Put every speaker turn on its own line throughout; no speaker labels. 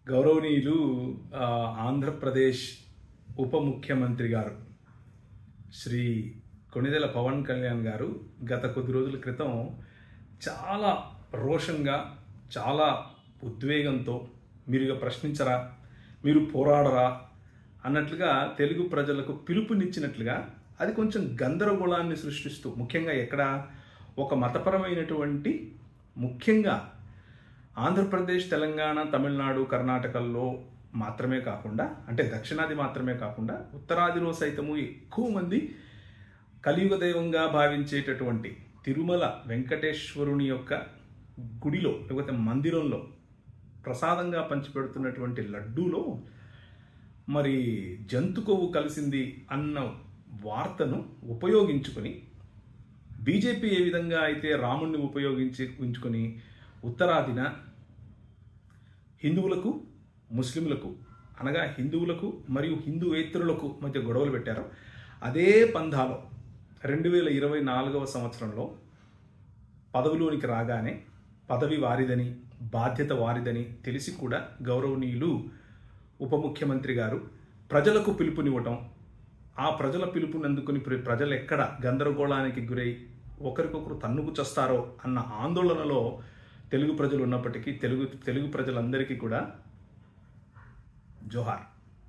గౌరవనీయులు ఆంధ్రప్రదేశ్ ఉప ముఖ్యమంత్రి గారు శ్రీ కొణిదెల పవన్ కళ్యాణ్ గారు గత కొద్ది రోజుల క్రితం చాలా రోషంగా చాలా ఉద్వేగంతో మీరు ప్రశ్నించరా, మీరు పోరాడరా అన్నట్లుగా తెలుగు ప్రజలకు పిలుపునిచ్చినట్లుగా అది కొంచెం గందరగోళాన్ని సృష్టిస్తూ, ముఖ్యంగా ఎక్కడ ఒక మతపరమైనటువంటి, ముఖ్యంగా ఆంధ్రప్రదేశ్, తెలంగాణ, తమిళనాడు, కర్ణాటకల్లో మాత్రమే కాకుండా, అంటే దక్షిణాది మాత్రమే కాకుండా ఉత్తరాదిలో సైతము ఎక్కువ మంది కలియుగ దైవంగా భావించేటటువంటి తిరుమల వెంకటేశ్వరుని యొక్క గుడిలో లేకపోతే మందిరంలో ప్రసాదంగా పంచిపెడుతున్నటువంటి లడ్డూలో మరి జంతు కొవ్వు కలిసింది అన్న వార్తను ఉపయోగించుకొని బీజేపీ ఏ విధంగా అయితే రాముణ్ణి ఉంచుకొని ఉత్తరాదిన హిందువులకు, ముస్లింలకు, అనగా హిందువులకు మరియు హిందూయేతరులకు మధ్య గొడవలు పెట్టారో అదే పంధాలో 2024వ సంవత్సరంలో పదవిలోనికి రాగానే పదవి వారిదని, బాధ్యత వారిదని తెలిసి కూడా గౌరవనీయులు ఉప ముఖ్యమంత్రి గారు ప్రజలకు పిలుపునివ్వటం, ఆ ప్రజల పిలుపునందుకుని ప్రజలు ఎక్కడ గందరగోళానికి గురై ఒకరికొకరు తన్నుకు చస్తారో అన్న ఆందోళనలో తెలుగు ప్రజలు ఉన్నప్పటికీ తెలుగు ప్రజలందరికీ కూడా జోహార్.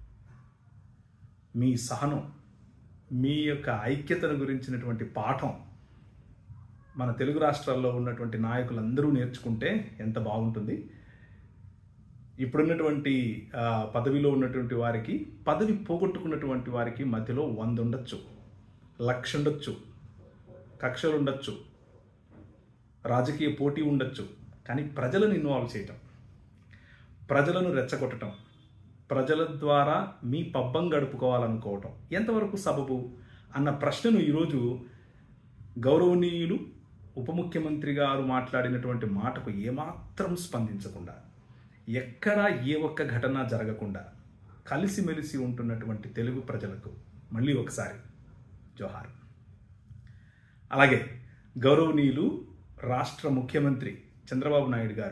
మీ సహనం, మీ యొక్క ఐక్యతను గురించినటువంటి పాఠం మన తెలుగు రాష్ట్రాల్లో ఉన్నటువంటి నాయకులందరూ నేర్చుకుంటే ఎంత బాగుంటుంది. ఇప్పుడున్నటువంటి పదవిలో ఉన్నటువంటి వారికి, పదవి పోగొట్టుకున్నటువంటి వారికి మధ్యలో 100 ఉండొచ్చు, 1,00,000 ఉండొచ్చు, కక్షలు ఉండొచ్చు, రాజకీయ పోటీ ఉండొచ్చు. కానీ ప్రజలను ఇన్వాల్వ్ చేయటం, ప్రజలను రెచ్చగొట్టడం, ప్రజల ద్వారా మీ పబ్బం గడుపుకోవాలనుకోవటం ఎంతవరకు సబబు అన్న ప్రశ్నను ఈరోజు గౌరవనీయులు ఉప ముఖ్యమంత్రి గారు మాట్లాడినటువంటి మాటకు ఏమాత్రం స్పందించకుండా, ఎక్కడా ఏ ఒక్క ఘటన జరగకుండా కలిసిమెలిసి ఉంటున్నటువంటి తెలుగు ప్రజలకు మళ్ళీ ఒకసారి జోహార్. అలాగే గౌరవనీయులు రాష్ట్ర ముఖ్యమంత్రి చంద్రబాబు నాయుడు గారు,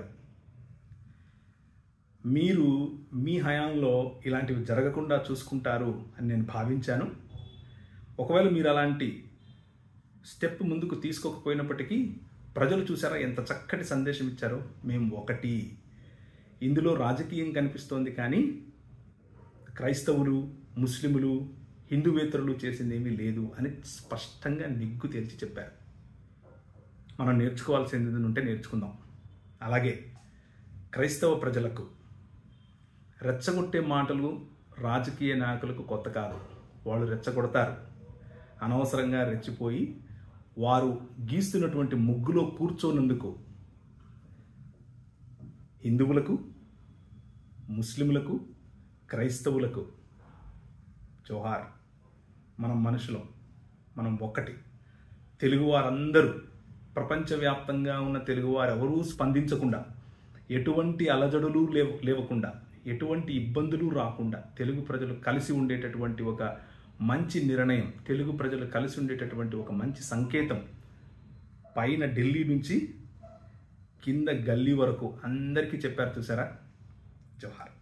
మీరు మీ హయాంలో ఇలాంటివి జరగకుండా చూసుకుంటారు అని నేను భావించాను. ఒకవేళ మీరు అలాంటి స్టెప్ ముందుకు తీసుకోకపోయినప్పటికీ ప్రజలు చూసారా ఎంత చక్కటి సందేశం ఇచ్చారో. మేము ఒకటి, ఇందులో రాజకీయం కనిపిస్తోంది కానీ క్రైస్తవులు, ముస్లిములు, హిందూవేతరులు చేసింది ఏమీ లేదు అని స్పష్టంగా నిగ్గు తేల్చి చెప్పారు. మనం నేర్చుకోవాల్సింది ఉంటే నేర్చుకుందాం. అలాగే క్రైస్తవ ప్రజలకు రెచ్చగొట్టే మాటలు రాజకీయ నాయకులకు కొత్త కాదు. వాళ్ళు రెచ్చగొడతారు. అనవసరంగా రెచ్చిపోయి వారు గీస్తున్నటువంటి ముగ్గులో కూర్చోనందుకు హిందువులకు, ముస్లింలకు, క్రైస్తవులకు జోహార్. మనం మనుషులం, మనం ఒక్కటి. తెలుగువారందరూ, ప్రపంచవ్యాప్తంగా ఉన్న తెలుగువారు ఎవరూ స్పందించకుండా, ఎటువంటి అలజడులు లేవకుండా, ఎటువంటి ఇబ్బందులు రాకుండా తెలుగు ప్రజలు కలిసి ఉండేటటువంటి ఒక మంచి నిర్ణయం, తెలుగు ప్రజలు కలిసి ఉండేటటువంటి ఒక మంచి సంకేతం పైన ఢిల్లీ నుంచి కింద గల్లీ వరకు అందరికీ చెప్పారు. చూసారా? జోహార్.